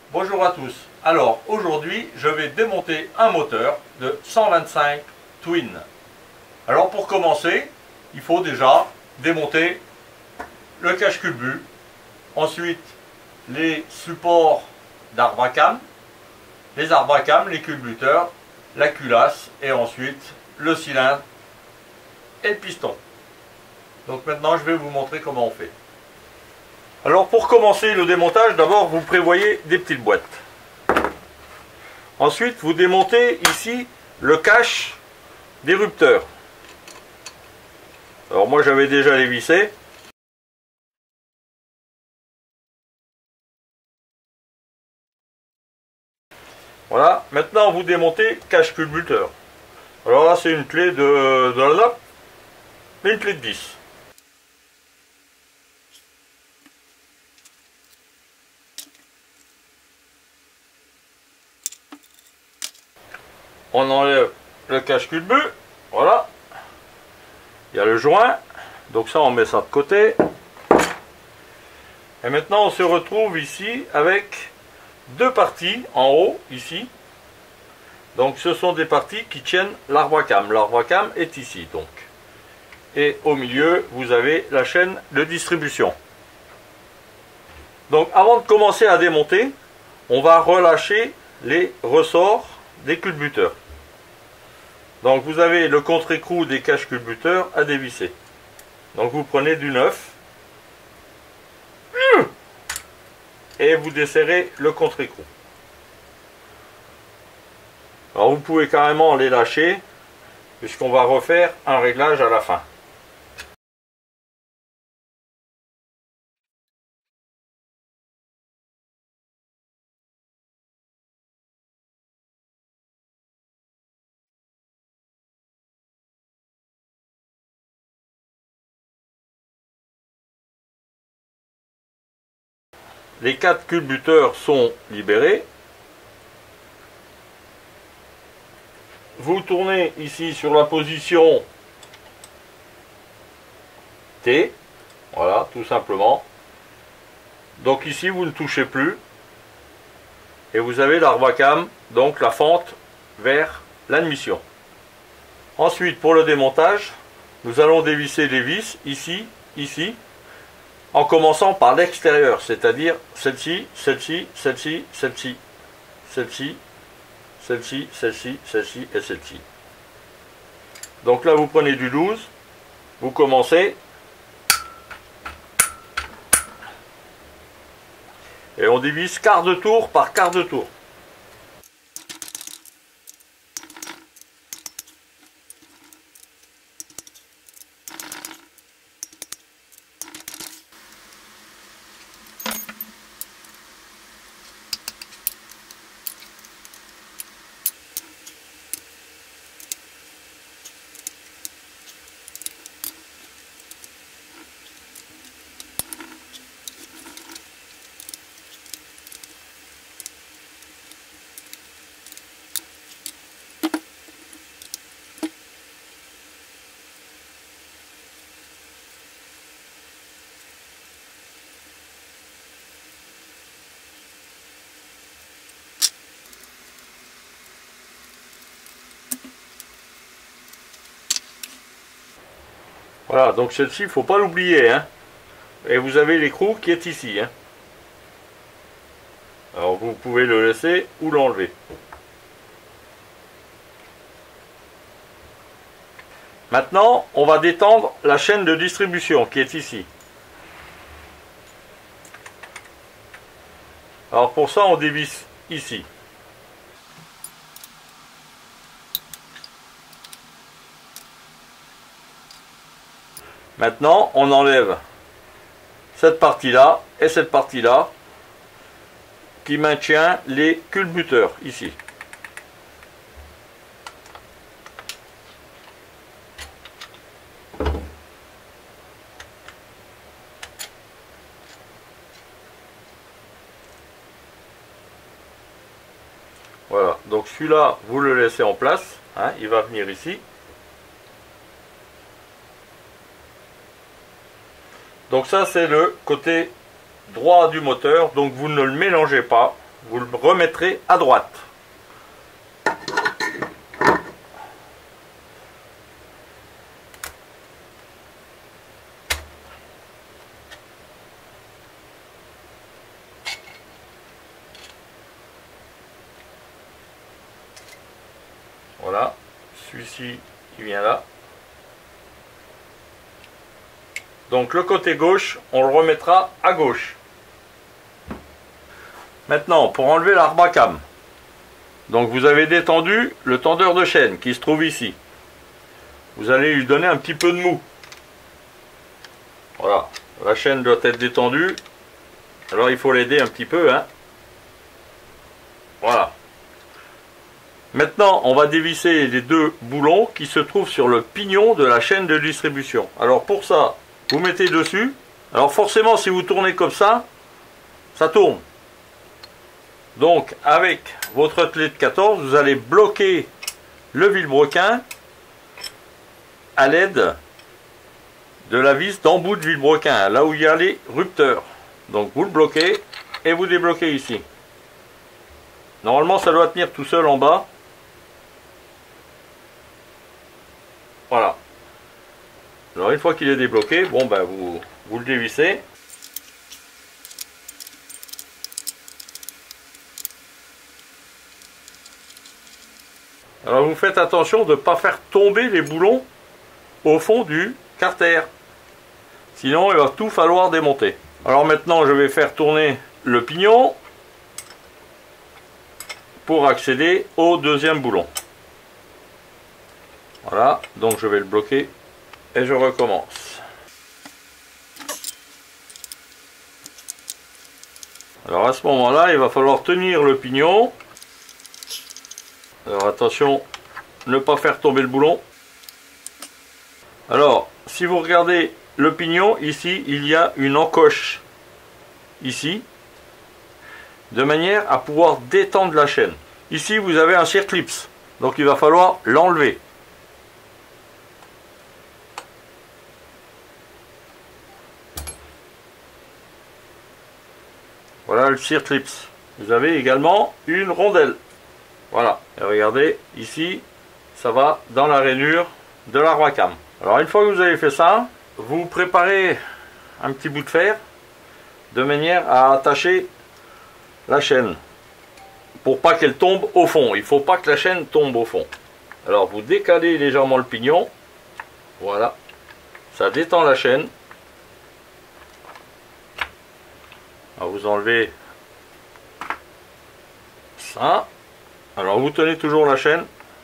Bonjour à tous. Alors aujourd'hui je vais démonter un moteur de 125 Twin. Alors pour commencer, il faut déjà démonter le cache-culbut, ensuite les supports d'arbre à cam, les arbres à cam, les culbuteurs, la culasse et ensuite le cylindre et le piston. Donc maintenant je vais vous montrer comment on fait. Alors pour commencer le démontage, d'abord vous prévoyez des petites boîtes. Ensuite vous démontez ici le cache d'érupteur. Alors moi j'avais déjà les vissés. Voilà, maintenant vous démontez cache culbuteur. Alors là c'est une clé une clé de 10. On enlève le cache-culbut, voilà. Il y a le joint, donc ça on met ça de côté. Et maintenant on se retrouve ici avec deux parties en haut, ici. Donc ce sont des parties qui tiennent l'arbre à cam. L'arbre à cam est ici donc. Et au milieu vous avez la chaîne de distribution. Donc avant de commencer à démonter, on va relâcher les ressorts des culbuteurs. Donc vous avez le contre-écrou des caches culbuteurs à dévisser. Donc vous prenez du neuf et vous desserrez le contre-écrou. Alors vous pouvez carrément les lâcher puisqu'on va refaire un réglage à la fin. Les 4 culbuteurs sont libérés. Vous tournez ici sur la position T. Voilà, tout simplement. Donc ici, vous ne touchez plus. Et vous avez l'arbre à cam, donc la fente vers l'admission. Ensuite, pour le démontage, nous allons dévisser les vis ici, ici. En commençant par l'extérieur, c'est-à-dire celle-ci, celle-ci, celle-ci, celle-ci, celle-ci, celle-ci, celle-ci, celle-ci et celle-ci. Donc là, vous prenez du 12, vous commencez, et on divise quart de tour par quart de tour. Voilà, donc celle-ci, il ne faut pas l'oublier, hein. Et vous avez l'écrou qui est ici, hein. Alors vous pouvez le laisser ou l'enlever. Maintenant, on va détendre la chaîne de distribution qui est ici. Alors pour ça, on dévisse ici. Maintenant, on enlève cette partie-là et cette partie-là qui maintient les culbuteurs ici. Voilà, donc celui-là, vous le laissez en place, hein, il va venir ici. Donc ça c'est le côté droit du moteur, donc vous ne le mélangez pas, vous le remettrez à droite. Voilà, celui-ci il vient là. Donc le côté gauche, on le remettra à gauche. Maintenant, pour enlever l'arbacam, donc vous avez détendu le tendeur de chaîne qui se trouve ici. Vous allez lui donner un petit peu de mou. Voilà, la chaîne doit être détendue. Alors il faut l'aider un petit peu, hein. Voilà. Maintenant, on va dévisser les deux boulons qui se trouvent sur le pignon de la chaîne de distribution. Alors pour ça, vous mettez dessus. Alors forcément, si vous tournez comme ça tourne. Donc avec votre attelé de 14, vous allez bloquer le vilebrequin à l'aide de la vis d'embout de vilebrequin, là où il y a les rupteurs. Donc vous le bloquez et vous débloquez ici. Normalement, ça doit tenir tout seul en bas. Voilà. Alors une fois qu'il est débloqué, bon ben vous le dévissez. Alors vous faites attention de ne pas faire tomber les boulons au fond du carter. Sinon il va tout falloir démonter. Alors maintenant je vais faire tourner le pignon pour accéder au deuxième boulon. Voilà, donc je vais le bloquer et je recommence. Alors à ce moment-là, il va falloir tenir le pignon. Alors attention, ne pas faire tomber le boulon. Alors, si vous regardez le pignon, ici, il y a une encoche. Ici. De manière à pouvoir détendre la chaîne. Ici, vous avez un circlips. Donc il va falloir l'enlever. Voilà le circlips. Vous avez également une rondelle. Voilà. Et regardez, ici, ça va dans la rainure de l'arbacam. Alors une fois que vous avez fait ça, vous préparez un petit bout de fer de manière à attacher la chaîne. Pour pas qu'elle tombe au fond. Il ne faut pas que la chaîne tombe au fond. Alors vous décalez légèrement le pignon. Voilà. Ça détend la chaîne. Alors vous enlevez ça. Alors vous tenez toujours la chaîne.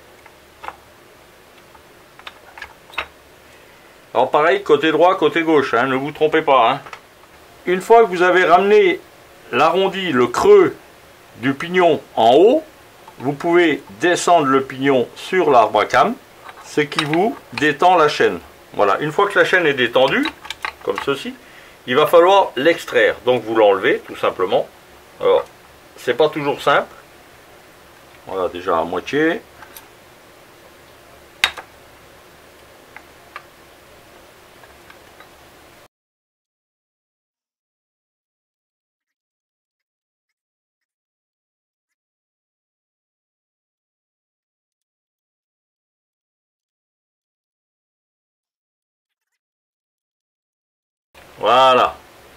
Alors pareil, côté droit, côté gauche, hein, ne vous trompez pas. Hein. Une fois que vous avez ramené l'arrondi, le creux du pignon en haut, vous pouvez descendre le pignon sur l'arbacam, ce qui vous détend la chaîne. Voilà, une fois que la chaîne est détendue, comme ceci, il va falloir l'extraire. Donc vous l'enlevez tout simplement. Alors, c'est pas toujours simple. Voilà, déjà à moitié. Voilà.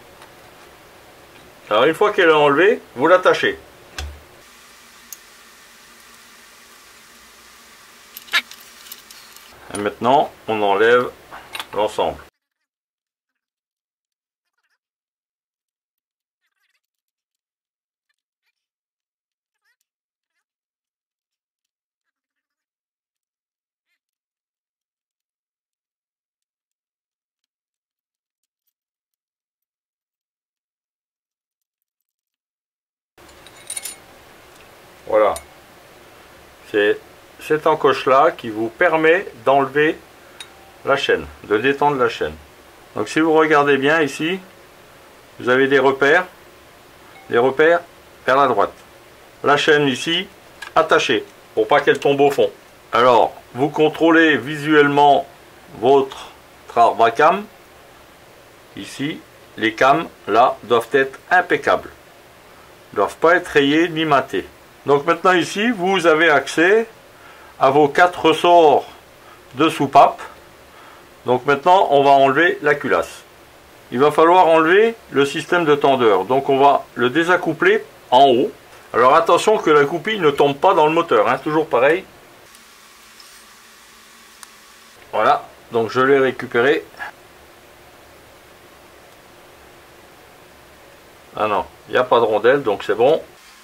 Alors une fois qu'elle est enlevée, vous l'attachez. Et maintenant, on enlève l'ensemble. Voilà. C'est cette encoche-là qui vous permet d'enlever la chaîne, de détendre la chaîne. Donc si vous regardez bien ici, vous avez des repères vers la droite. La chaîne ici, attachée, pour pas qu'elle tombe au fond. Alors, vous contrôlez visuellement votre arbacam. Ici, les cames, là, doivent être impeccables. ne doivent pas être rayés ni matés. Donc maintenant ici, vous avez accès à vos 4 ressorts de soupape. Donc maintenant, on va enlever la culasse. Il va falloir enlever le système de tendeur. Donc on va le désaccoupler en haut. Alors attention que la goupille ne tombe pas dans le moteur, hein, toujours pareil. Voilà, donc je l'ai récupéré. Ah non, il n'y a pas de rondelle, donc c'est bon.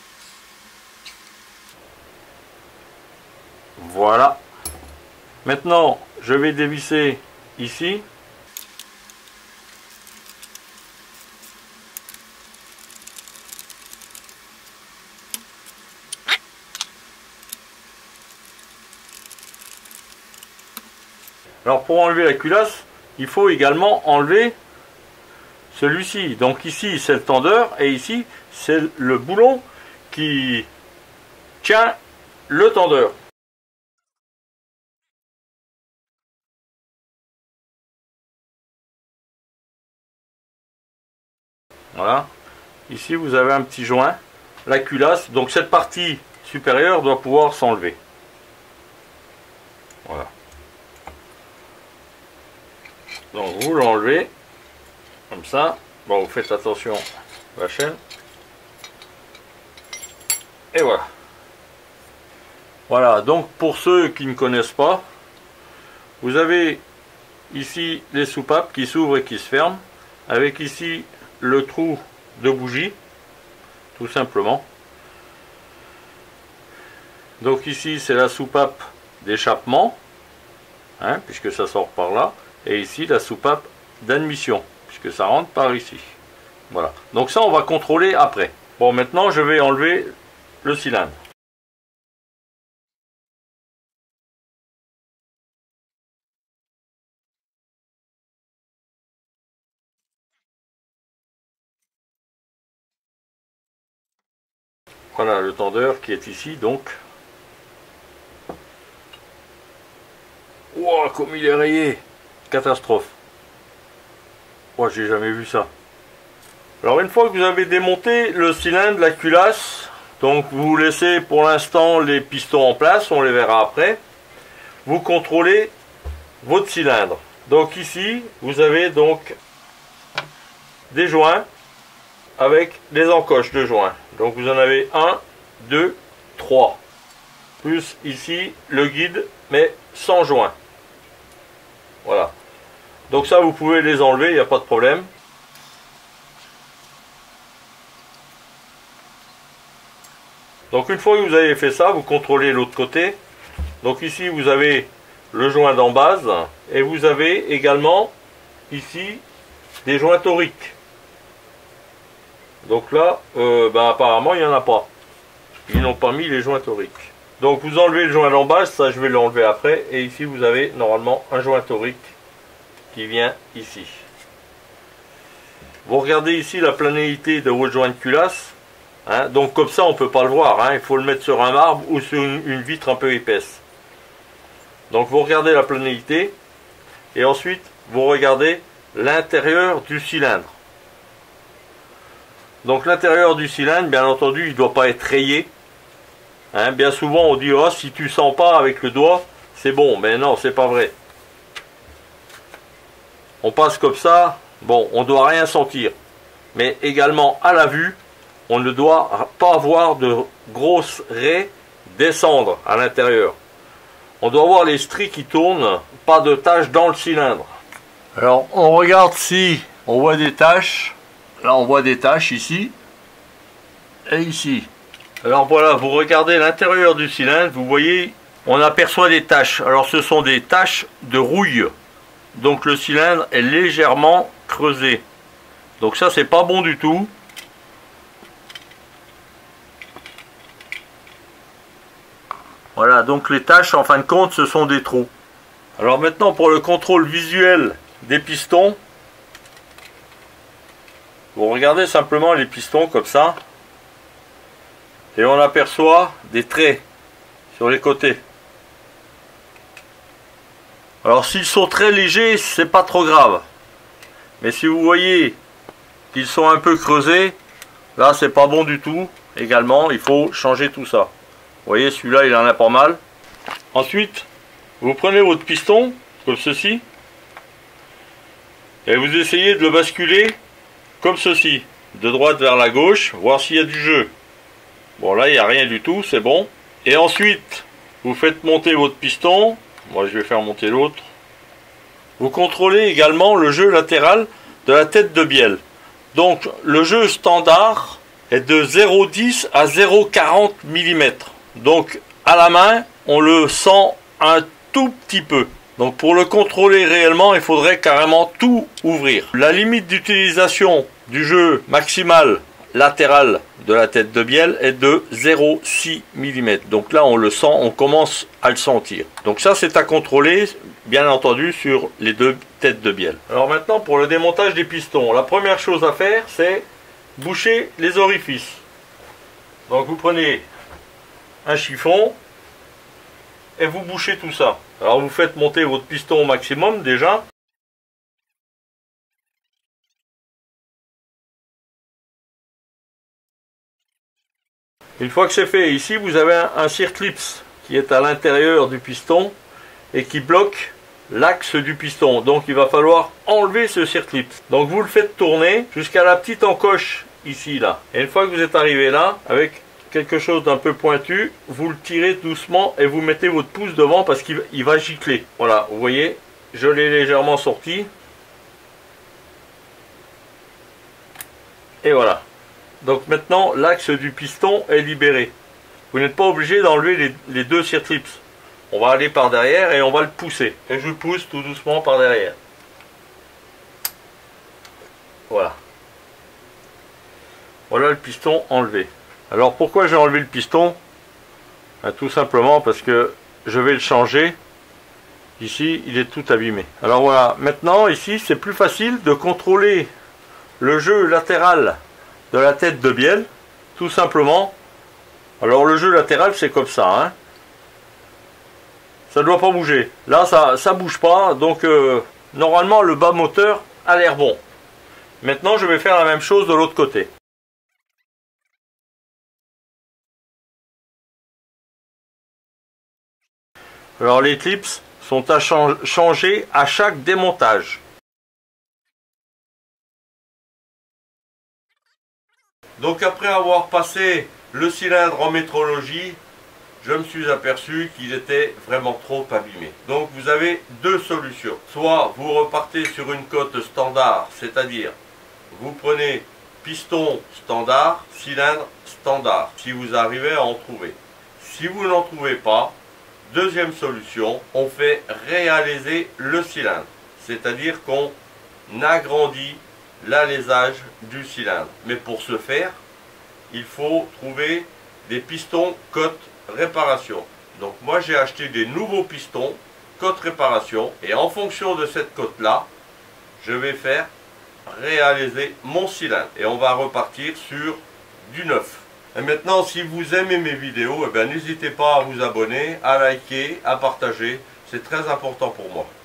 Voilà. Maintenant, je vais dévisser ici. Alors pour enlever la culasse, il faut également enlever celui-ci. Donc ici c'est le tendeur et ici c'est le boulon qui tient le tendeur. Voilà. Ici vous avez un petit joint, la culasse. Donc cette partie supérieure doit pouvoir s'enlever. Voilà. Donc vous l'enlevez comme ça. Bon, vous faites attention à la chaîne. Et voilà. Voilà, donc pour ceux qui ne connaissent pas, vous avez ici les soupapes qui s'ouvrent et qui se ferment, avec ici le trou de bougie, tout simplement. Donc ici c'est la soupape d'échappement, hein, puisque ça sort par là, et ici la soupape d'admission, puisque ça rentre par ici. Voilà, donc ça on va contrôler après. Bon, maintenant je vais enlever le cylindre. Voilà le tendeur qui est ici, donc. Wow, comme il est rayé! Catastrophe! Oh, j'ai jamais vu ça. Alors une fois que vous avez démonté le cylindre, la culasse, donc vous laissez pour l'instant les pistons en place, on les verra après. Vous contrôlez votre cylindre. Donc ici, vous avez donc des joints avec des encoches de joints. Donc vous en avez 1, 2, 3. Plus ici le guide, mais sans joint. Voilà. Donc ça, vous pouvez les enlever, il n'y a pas de problème. Donc une fois que vous avez fait ça, vous contrôlez l'autre côté. Donc ici, vous avez le joint d'embase et vous avez également ici des joints toriques. Donc là, apparemment, il n'y en a pas. Ils n'ont pas mis les joints toriques. Donc vous enlevez le joint d'embase, ça je vais l'enlever après. Et ici, vous avez normalement un joint torique qui vient ici. Vous regardez ici la planéité de votre joint de culasse. Hein, donc comme ça, on ne peut pas le voir. Hein, il faut le mettre sur un marbre ou sur une vitre un peu épaisse. Donc vous regardez la planéité. Et ensuite, vous regardez l'intérieur du cylindre. Donc l'intérieur du cylindre, bien entendu, il ne doit pas être rayé. Hein, bien souvent, on dit, oh, si tu sens pas avec le doigt, c'est bon. Mais non, c'est pas vrai. On passe comme ça, bon, on ne doit rien sentir. Mais également, à la vue, on ne doit pas avoir de grosses raies descendre à l'intérieur. On doit voir les stries qui tournent, pas de taches dans le cylindre. Alors, on regarde si on voit des taches. Là, on voit des taches ici et ici. Alors voilà, vous regardez l'intérieur du cylindre, vous voyez, on aperçoit des taches. Alors, ce sont des taches de rouille. Donc, le cylindre est légèrement creusé. Donc ça, c'est pas bon du tout. Voilà, donc les taches, en fin de compte, ce sont des trous. Alors maintenant, pour le contrôle visuel des pistons, vous regardez simplement les pistons comme ça, et on aperçoit des traits sur les côtés. Alors s'ils sont très légers, c'est pas trop grave. Mais si vous voyez qu'ils sont un peu creusés, Là, c'est pas bon du tout. Également, il faut changer tout ça. Vous voyez, celui-là, il en a pas mal. Ensuite, vous prenez votre piston, comme ceci, et vous essayez de le basculer comme ceci, de droite vers la gauche, voir s'il y a du jeu. Bon, là, il n'y a rien du tout, c'est bon. Et ensuite, vous faites monter votre piston. Moi, je vais faire monter l'autre. Vous contrôlez également le jeu latéral de la tête de bielle. Donc, le jeu standard est de 0,10 à 0,40 mm. Donc, à la main, on le sent un tout petit peu. Donc, pour le contrôler réellement, il faudrait carrément tout ouvrir. La limite d'utilisation du jeu maximal latéral de la tête de bielle est de 0,6 mm. Donc là, on le sent, on commence à le sentir. Donc ça, c'est à contrôler, bien entendu, sur les deux têtes de bielle. Alors maintenant, pour le démontage des pistons, la première chose à faire, c'est boucher les orifices. Donc vous prenez un chiffon et vous bouchez tout ça. Alors vous faites monter votre piston au maximum déjà. Une fois que c'est fait, ici vous avez un circlips qui est à l'intérieur du piston et qui bloque l'axe du piston. Donc il va falloir enlever ce circlips. Donc vous le faites tourner jusqu'à la petite encoche ici là. Et une fois que vous êtes arrivé là, avec quelque chose d'un peu pointu, vous le tirez doucement et vous mettez votre pouce devant parce qu'il va gicler. Voilà, vous voyez, je l'ai légèrement sorti. Et voilà. Donc maintenant, l'axe du piston est libéré. Vous n'êtes pas obligé d'enlever les deux circlips. On va aller par derrière et on va le pousser. Et je pousse tout doucement par derrière. Voilà. Voilà le piston enlevé. Alors pourquoi j'ai enlevé le piston? Tout simplement parce que je vais le changer. Ici, il est tout abîmé. Alors voilà, maintenant ici, c'est plus facile de contrôler le jeu latéral de la tête de bielle, tout simplement. Alors le jeu latéral, c'est comme ça, hein. Ça ne doit pas bouger. Là, ça bouge pas, donc normalement le bas moteur a l'air bon. Maintenant, je vais faire la même chose de l'autre côté. Alors les clips sont à changer à chaque démontage. Donc après avoir passé le cylindre en métrologie, je me suis aperçu qu'il était vraiment trop abîmé. Donc vous avez deux solutions. Soit vous repartez sur une cote standard, c'est-à-dire vous prenez piston standard, cylindre standard, si vous arrivez à en trouver. Si vous n'en trouvez pas, deuxième solution, on fait réaliser le cylindre, c'est-à-dire qu'on agrandit l'alésage du cylindre. Mais pour ce faire, il faut trouver des pistons cote réparation. Donc moi j'ai acheté des nouveaux pistons cote réparation et en fonction de cette cote là, je vais faire réaliser mon cylindre et on va repartir sur du neuf. Et maintenant, si vous aimez mes vidéos, n'hésitez pas à vous abonner, à liker, à partager. C'est très important pour moi.